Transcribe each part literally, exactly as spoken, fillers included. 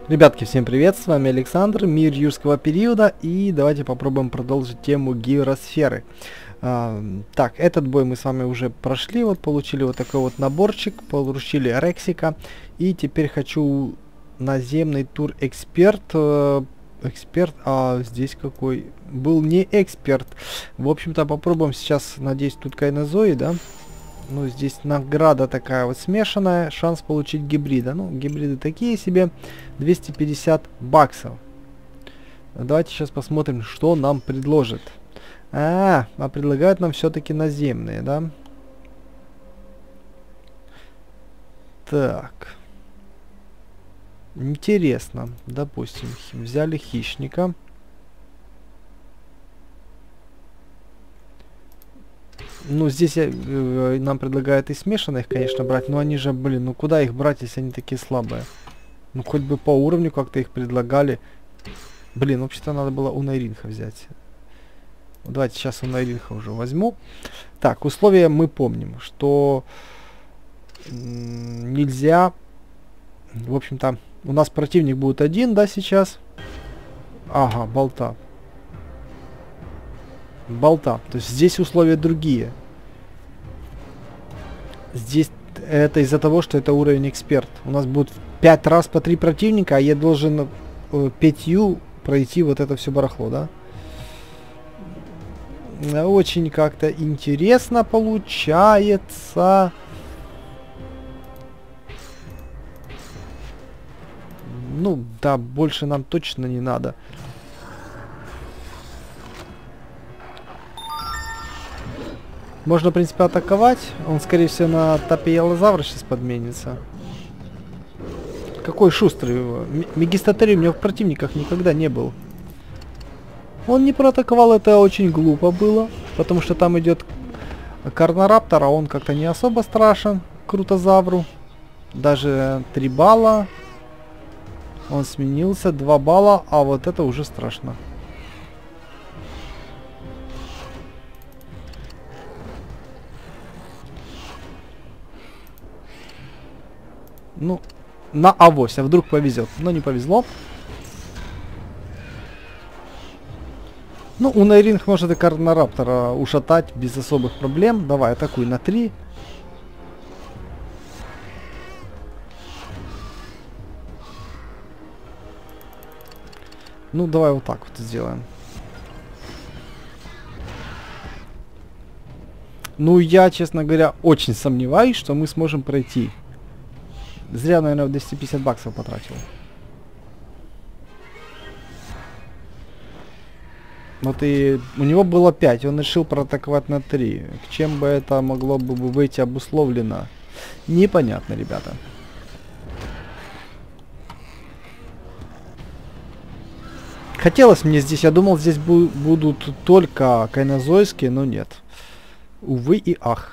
Ребятки, всем привет, с вами Александр, мир юрского периода, и давайте попробуем продолжить тему гиросферы. А, так, этот бой мы с вами уже прошли, вот получили вот такой вот наборчик, получили Рексика, и теперь хочу наземный тур эксперт, э, эксперт, а здесь какой, был не эксперт. В общем-то попробуем сейчас, надеюсь, тут кайнозои, да? Ну, здесь награда такая вот смешанная, шанс получить гибрида. Ну, гибриды такие себе, двести пятьдесят баксов. Давайте сейчас посмотрим, что нам предложит. А, а предлагают нам все-таки наземные, да? Так. Интересно. Допустим, взяли хищника. Ну, здесь я, э, нам предлагают и смешанных, конечно, брать, но они же, блин, ну куда их брать, если они такие слабые? Ну, хоть бы по уровню как-то их предлагали. Блин, вообще-то надо было у Найринха взять. Давайте сейчас у Найринха уже возьму. Так, условия мы помним, что нельзя, в общем-то, у нас противник будет один, да, сейчас? Ага, болта. Болта. То есть здесь условия другие. Здесь это из-за того, что это уровень эксперт. У нас будет пять раз по три противника, а я должен э, пятью пройти вот это все барахло, да? Очень как-то интересно получается. Ну, да, больше нам точно не надо. Можно, в принципе, атаковать. Он, скорее всего, на Тапиелозавра сейчас подменится. Какой шустрый его. Мегистаторий у меня в противниках никогда не был. Он не проатаковал, это очень глупо было. Потому что там идет Карнораптор, а он как-то не особо страшен Крутозавру. Даже три балла. Он сменился, два балла, а вот это уже страшно. Ну, на авось, а вдруг повезет. Но не повезло. Ну, у Найринг может и Карнораптора ушатать без особых проблем. Давай, атакуй на три. Ну, давай вот так вот сделаем. Ну, я, честно говоря, очень сомневаюсь, что мы сможем пройти. Зря, наверное, двести пятьдесят баксов потратил. Вот и у него было пять, он решил проатаковать на три. Чем бы это могло бы быть обусловлено? Непонятно, ребята. Хотелось мне здесь, я думал, здесь бу будут только кайнозойские, но нет. Увы и ах.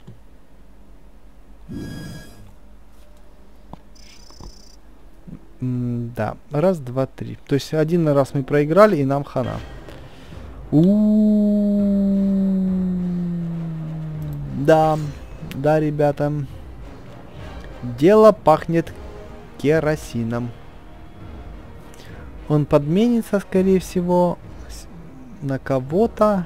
М да, раз, два, три. То есть один раз мы проиграли, и нам хана. У-у-у-у. Да, да, ребята. Дело пахнет керосином. Он подменится, скорее всего, на кого-то.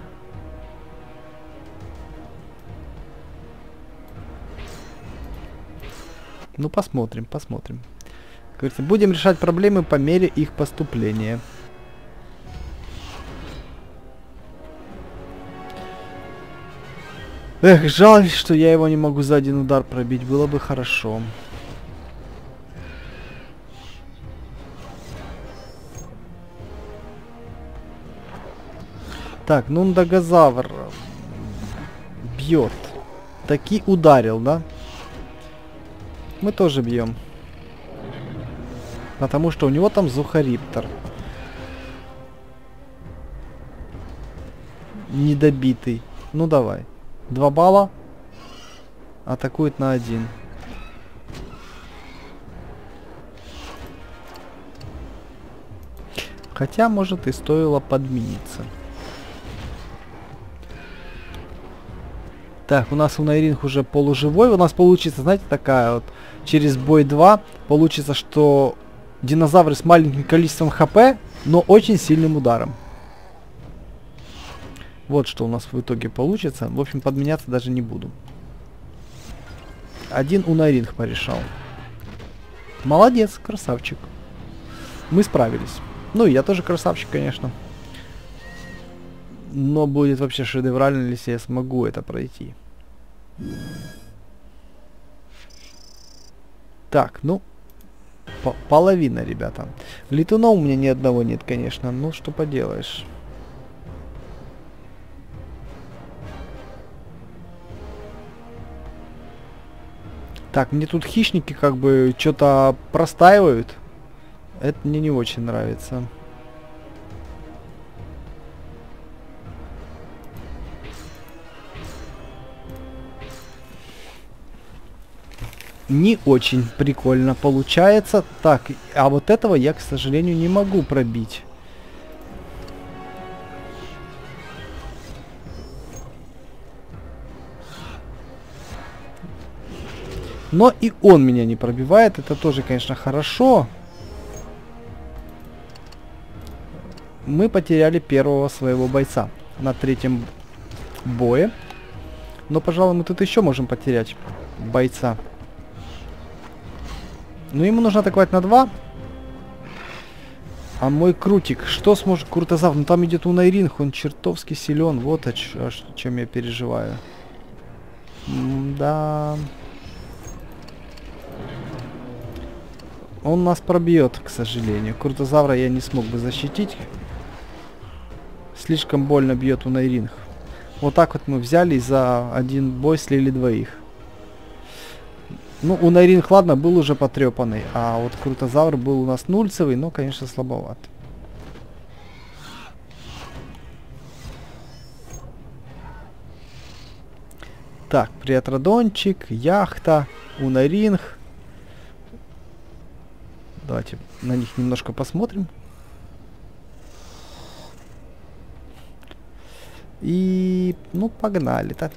Ну, посмотрим, посмотрим. Как говорится, будем решать проблемы по мере их поступления. Эх, жаль, что я его не могу за один удар пробить. Было бы хорошо. Так, ну Ндагозавр бьет. Таки ударил, да? Мы тоже бьем. Потому что у него там Зухариптор. Недобитый. Ну давай. Два балла. Атакует на один. Хотя, может, и стоило подмениться. Так, у нас у Найринг уже полуживой. У нас получится, знаете, такая вот, через бой два, получится, что Динозавры с маленьким количеством хп, но очень сильным ударом. Вот что у нас в итоге получится. В общем, подменяться даже не буду. Один Унаринг порешал. Молодец, красавчик. Мы справились. Ну, я тоже красавчик, конечно. Но будет вообще шедеврально, если я смогу это пройти. Так, ну... По половина, ребята. Летунов у меня ни одного нет, конечно. Ну, что поделаешь. Так, мне тут хищники как бы что-то простаивают. Это мне не очень нравится. Не очень прикольно получается. Так, а вот этого я, к сожалению, не могу пробить. Но и он меня не пробивает. Это тоже, конечно, хорошо. Мы потеряли первого своего бойца на третьем бое. Но, пожалуй, мы тут еще можем потерять бойца. Но ему нужно атаковать на два. А мой крутик, что сможет крутозавр? Ну там идет Унайринг, он чертовски силен. Вот о, о чем я переживаю. М да. Он нас пробьет, к сожалению. Крутозавра я не смог бы защитить. Слишком больно бьет Унайринг. Вот так вот мы взяли и за один бой слили двоих. Ну, Унайринг, ладно, был уже потрепанный. А вот Крутозавр был у нас нульцевый, но, конечно, слабоват. Так, Приатродончик, Яхта, Унайринг. Давайте на них немножко посмотрим. И, ну, погнали, так.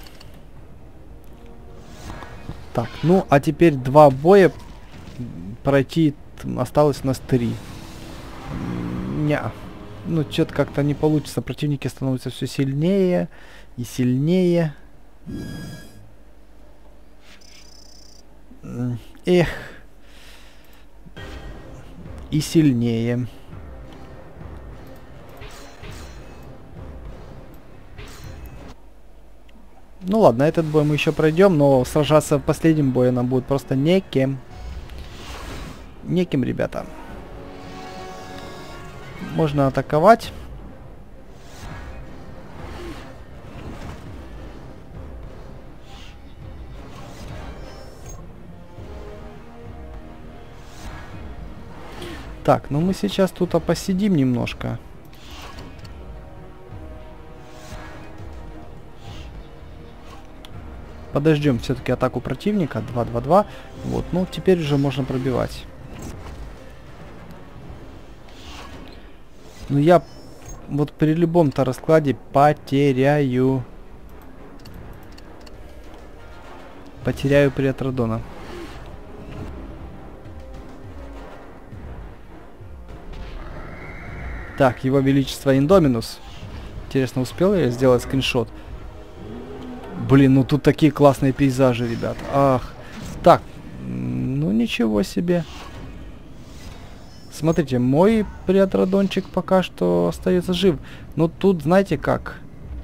Так, ну, а теперь два боя пройти осталось у нас три. Ня. Ну, что-то как-то не получится. Противники становятся все сильнее и сильнее. Эх. И сильнее. Ну ладно, этот бой мы еще пройдем, но сражаться в последнем бое нам будет просто неким. Неким, ребята. Можно атаковать. Так, ну мы сейчас тут посидим немножко. Подождем все-таки атаку противника. два два два. Вот, ну теперь уже можно пробивать. Ну я вот при любом-то раскладе потеряю. Потеряю Приатродона. Так, его величество Индоминус. Интересно, успел я сделать скриншот? Блин, ну тут такие классные пейзажи, ребят. Ах. Так, ну ничего себе. Смотрите, мой Приатродончик пока что остается жив. Но тут, знаете как?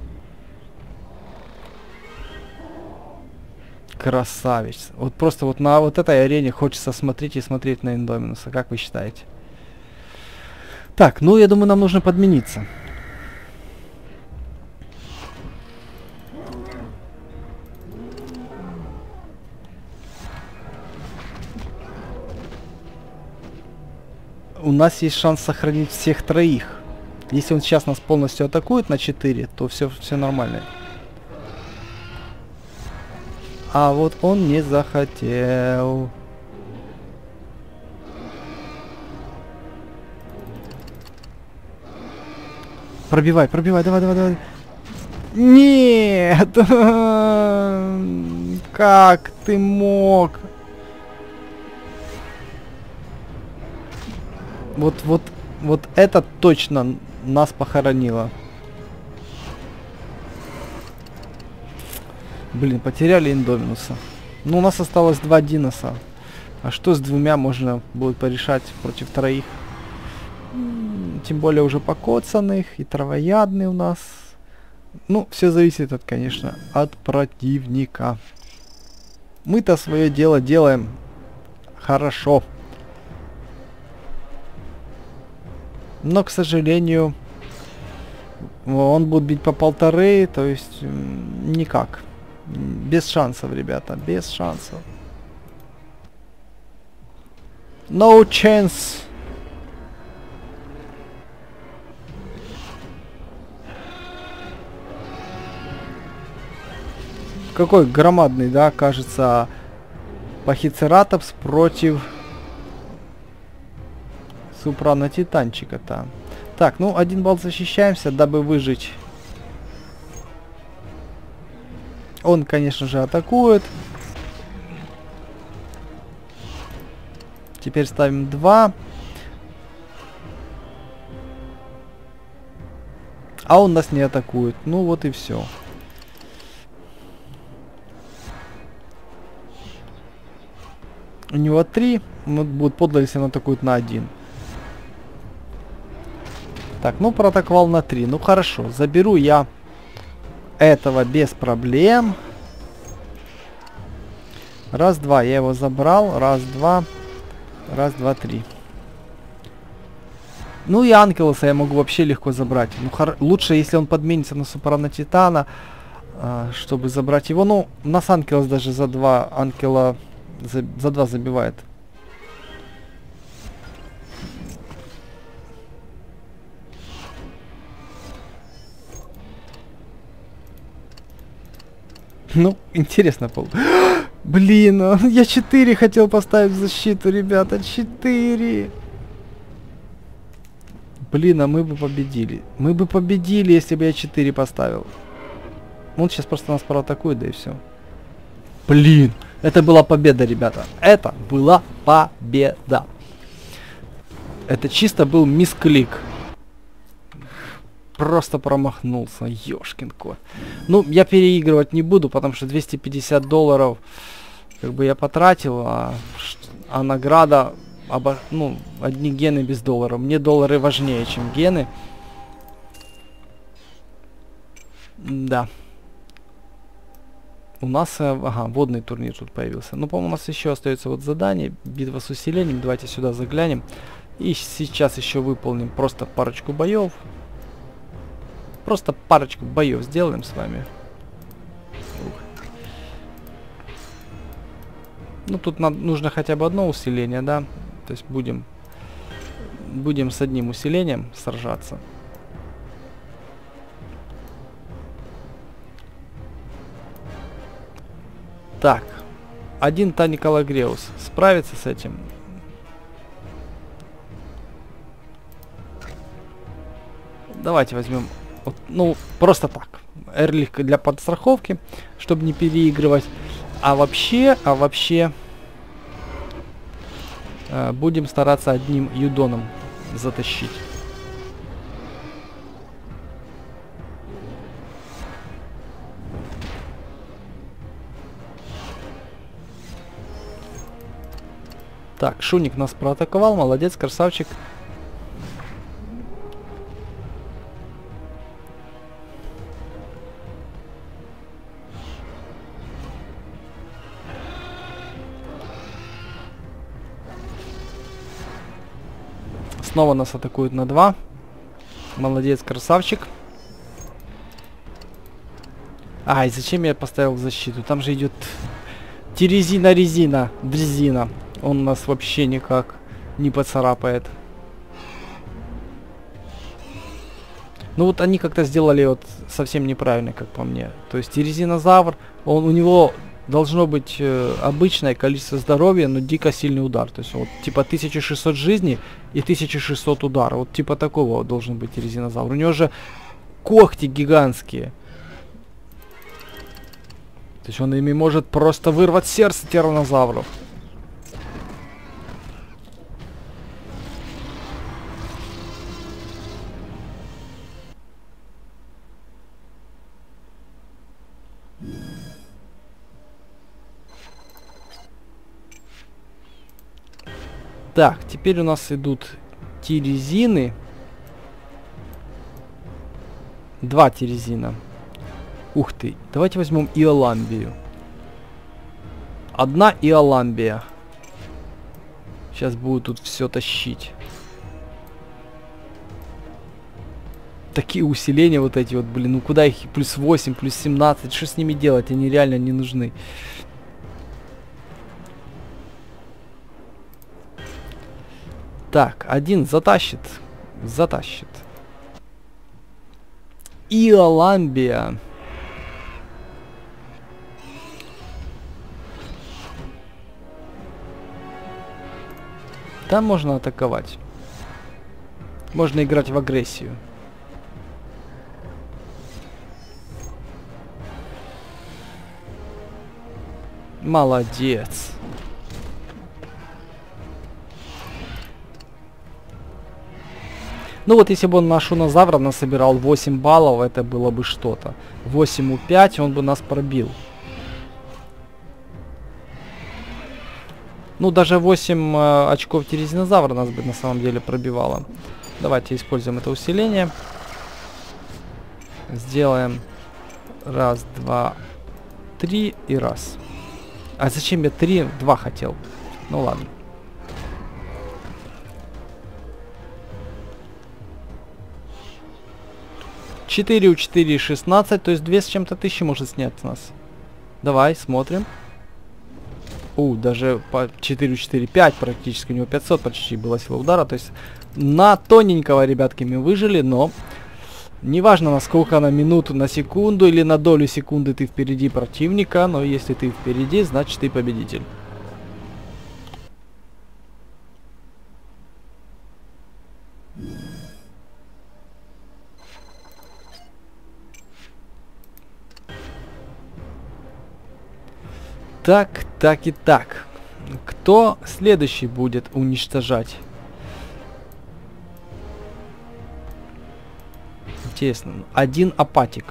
Красавец. Вот просто вот на вот этой арене хочется смотреть и смотреть на Индоминуса. Как вы считаете? Так, ну я думаю, нам нужно подмениться. У нас есть шанс сохранить всех троих. Если он сейчас нас полностью атакует на четыре, то все, все нормально. А вот он не захотел. Пробивай, пробивай, давай, давай, давай. Нет! Как ты мог? Вот, вот, вот это точно нас похоронило. Блин, потеряли Индоминуса. Ну, у нас осталось два диноса. А что с двумя можно будет порешать против троих? Тем более уже покоцанных и травоядный у нас. Ну, все зависит от, конечно, от противника. Мы-то свое дело делаем хорошо. Но, к сожалению, он будет бить по полторы, то есть никак. Без шансов, ребята, без шансов. No chance. Какой громадный, да, кажется, Пахицератопс против Супранотитанчика-то. Так, ну, один балл защищаемся, дабы выжить. Он, конечно же, атакует. Теперь ставим два. А он нас не атакует. Ну вот и все. У него три. Ну, будет подло, если он атакует на один. Так, ну проатаковал на три. Ну хорошо, заберу я этого без проблем. Раз, два, я его забрал. Раз, два. Раз, два, три. Ну и Анкелоса я могу вообще легко забрать. Ну, хор... лучше, если он подменится на Супранотитана, а, чтобы забрать его. Ну, нас Анкелос даже за два Анкела за, за два забивает. Ну, интересно, Пол. Блин, я четыре хотел поставить в защиту, ребята. четыре. Блин, а мы бы победили. Мы бы победили, если бы я четыре поставил. Он сейчас просто нас проатакует, да и все. Блин, это была победа, ребята. Это была победа. Это чисто был мисклик. Просто промахнулся, ёшкин кот. Ну, я переигрывать не буду, потому что двести пятьдесят долларов как бы я потратил, а, а награда, обо, ну, одни гены без долларов. Мне доллары важнее, чем гены. Да. У нас, ага, водный турнир тут появился. Ну, по-моему, у нас еще остается вот задание, битва с усилением. Давайте сюда заглянем. И сейчас еще выполним просто парочку боев. Просто парочку боев сделаем с вами. Ух. Ну, тут нам нужно хотя бы одно усиление, да? То есть будем, будем с одним усилением сражаться. Так. Один Таникалагреус справится с этим? Давайте возьмем... Вот, ну, просто так. Эрлих для подстраховки, чтобы не переигрывать. А вообще, а вообще... Э, будем стараться одним юдоном затащить. Так, Шуник нас проатаковал. Молодец, красавчик. Снова нас атакуют на два. Молодец, красавчик. Ай, зачем я поставил защиту? Там же идет Терезина-резина, дрезина. Он нас вообще никак не поцарапает. Ну вот они как-то сделали вот совсем неправильно, как по мне. То есть Терезинозавр, он, у него должно быть э, обычное количество здоровья, но дико сильный удар. То есть вот типа тысяча шестьсот жизней и тысяча шестьсот удара. Вот типа такого вот должен быть Терезинозавр. У него же когти гигантские. То есть он ими может просто вырвать сердце тираннозавров. Так, теперь у нас идут тирезины. Два тирезина. Ух ты. Давайте возьмем Иоламбию. Одна Иоламбия. Сейчас буду тут все тащить. Такие усиления вот эти вот, блин. Ну куда их? Плюс восемь, плюс семнадцать. Что с ними делать? Они реально не нужны. Так, один затащит. Затащит. Иоламбия. Там можно атаковать. Можно играть в агрессию. Молодец. Ну вот если бы он на Шунозавра насобирал восемь баллов, это было бы что-то. восемь у пять, он бы нас пробил. Ну даже восемь э, очков Тирезинозавра нас бы на самом деле пробивало. Давайте используем это усиление. Сделаем раз, два, три и раз. А зачем я три? Два хотел. Ну ладно. четыре у четыре шестнадцать, то есть две с чем-то тысячи может снять с нас. Давай, смотрим. У, даже по четыре у четыре пять практически, у него пятьсот почти было сила удара, то есть на тоненького, ребятки, мы выжили, но неважно, насколько на минуту, на секунду или на долю секунды ты впереди противника, но если ты впереди, значит ты победитель. Так, так и так. Кто следующий будет уничтожать? Интересно. Один апатик.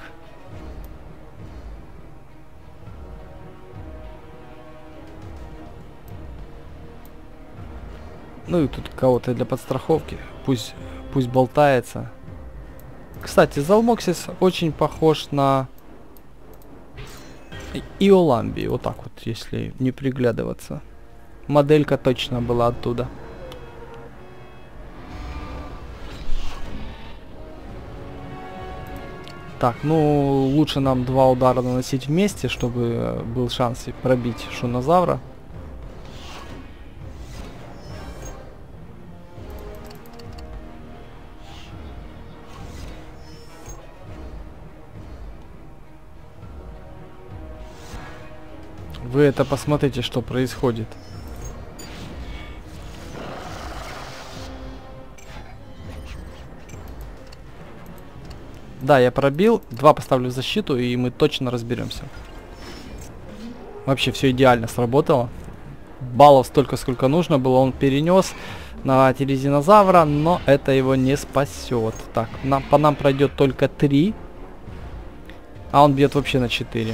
Ну и тут кого-то для подстраховки. Пусть, пусть болтается. Кстати, Залмоксис очень похож на Иоламбию. Вот так вот, если не приглядываться. Моделька точно была оттуда. Так, ну лучше нам два удара наносить вместе, чтобы был шанс пробить Шунозавра. Вы это посмотрите, что происходит. Да, я пробил, два поставлю в защиту, и мы точно разберемся. Вообще все идеально сработало. Баллов столько, сколько нужно было, он перенес на Тирезинозавра, но это его не спасет. Так, нам, по нам пройдет только три, а он бьет вообще на четыре.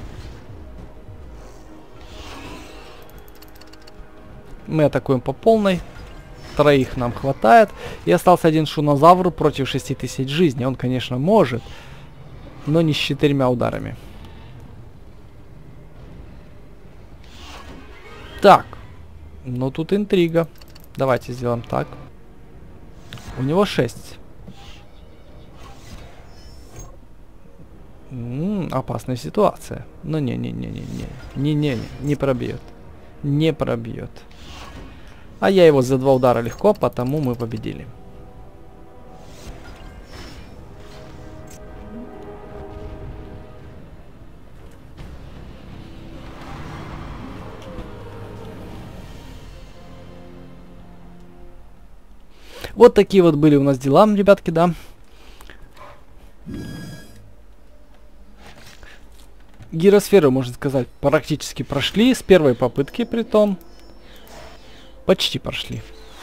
Мы атакуем по полной. Троих нам хватает. И остался один Шунозавр против шести тысяч жизней. Он, конечно, может, но не с четырьмя ударами. Так. Ну, тут интрига. Давайте сделаем так. У него шесть. М-м, опасная ситуация. Но не-не-не-не-не. Не-не-не. Не пробьет. Не пробьет. А я его за два удара легко, потому мы победили. Вот такие вот были у нас дела, ребятки, да. Гиросферу, можно сказать, практически прошли. С первой попытки, притом. Почти прошли.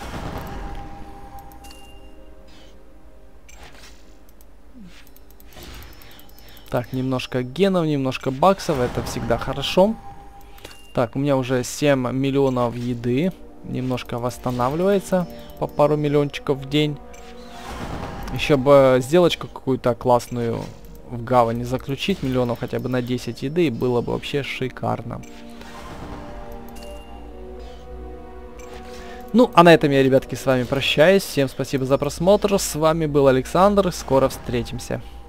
Так, немножко генов, немножко баксов. Это всегда хорошо. Так, у меня уже семь миллионов еды. немножко восстанавливается по пару миллиончиков в день. Еще бы сделочку какую-то классную в гавани заключить, миллионов хотя бы на десять еды, было бы вообще шикарно. Ну, а на этом я, ребятки, с вами прощаюсь. Всем спасибо за просмотр. С вами был Александр. Скоро встретимся.